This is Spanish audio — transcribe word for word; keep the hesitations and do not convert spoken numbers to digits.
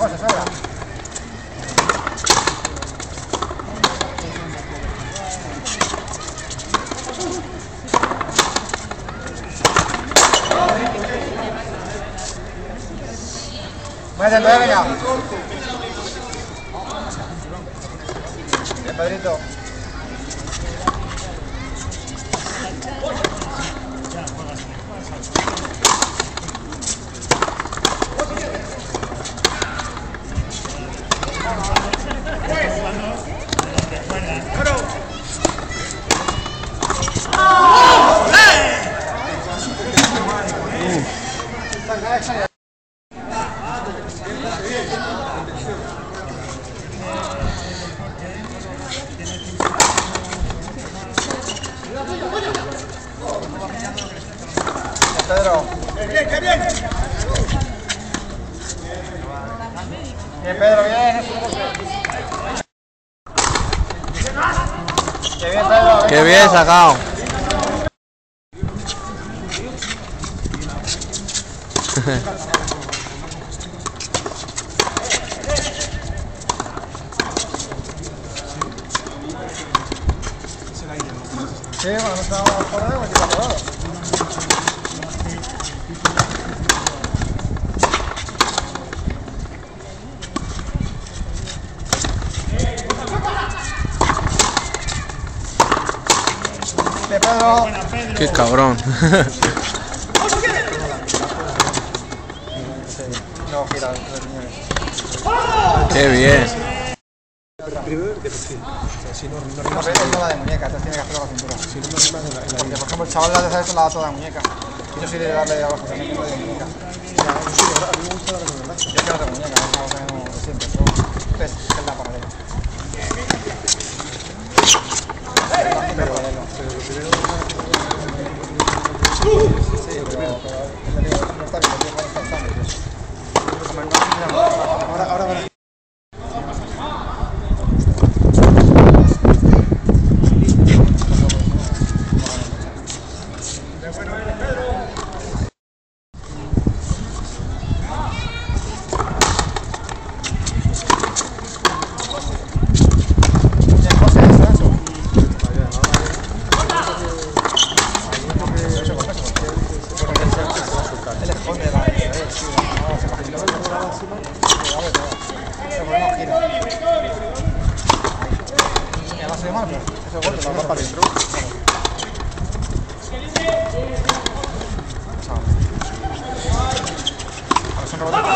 José, sobra. Muévete, venga. Bien, Pedrito. Pedro. Bien, qué bien. Bien, Pedro, bien. Qué bien, Pedro. Qué bien sacado. Sí, bueno, no estaba por ahí, me quita por ahí. Pedro. Qué cabrón. No, gira. Qué bien. Primero de perfil. O sea, si no, no No, pero no la de muñeca, entonces tiene que hacerlo con la cintura. si no me rimas en la, en la Porque, por ejemplo, el chaval de hacer eso la da toda de muñeca. Y yo soy de darle de abajo también, de muñeca. Ya, sí, ahora a mí me gusta darle con el brazo. Yo quiero hacer muñeca, es algo que no siempre, pero es, es la paralela. Pero, pero lo primero... Sí, pero, pero el de no está bien, el de no está tan nervioso. Ahora, ahora, ahora. Son